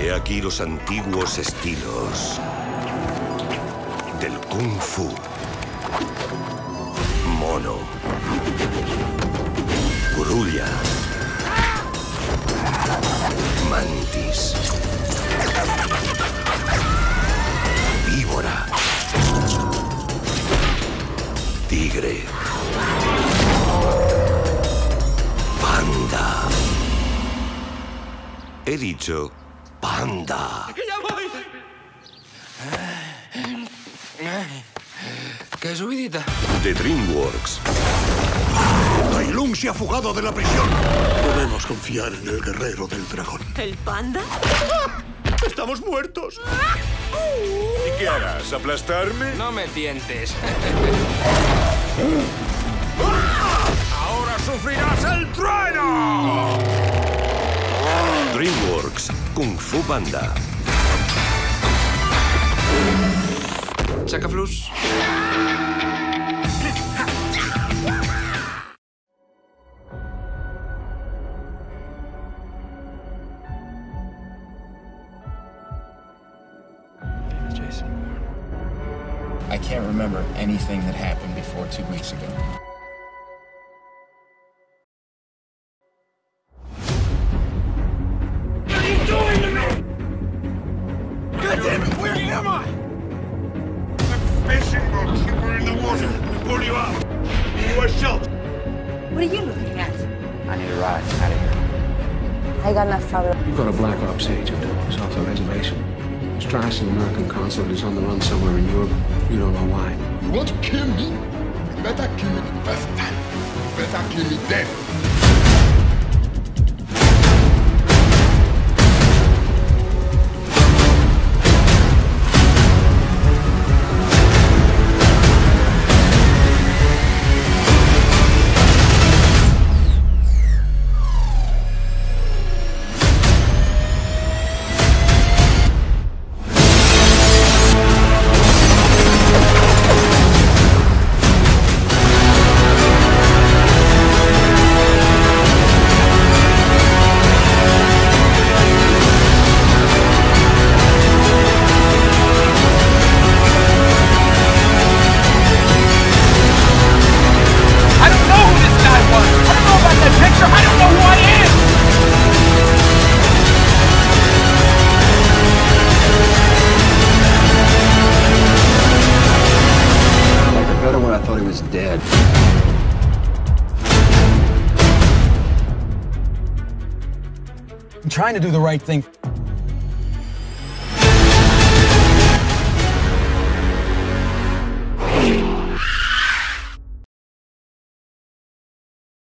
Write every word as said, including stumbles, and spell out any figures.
He aquí los antiguos estilos del Kung Fu. Mono. Grulla. Mantis. Víbora. Tigre. Panda. He dicho panda. ¡Que ya voy! ¡Qué subidita! De DreamWorks. Tai Lung se ha fugado de la prisión. Debemos confiar en el guerrero del dragón. ¿El panda? ¡Estamos muertos! ¿Y qué harás? ¿Aplastarme? No me tientes. ¡Ahora sufrirás el trueno! DreamWorks. Kung Fu Panda. Chacaflus. Jason Bourne. I can't remember anything that happened before two weeks ago. What are you doing to me? God damn it, where am I? The fishing boats, you were in the water. We pulled you out. You were sheltered. What are you looking at? I need a ride out of here. I got enough trouble. You've got a Black Ops agent. He's off the reservation. Strauss, an American consul, is on the run somewhere in Europe. You don't know why. You want to kill me? You better kill me the first time. You better kill me then. Dead. I'm trying to do the right thing.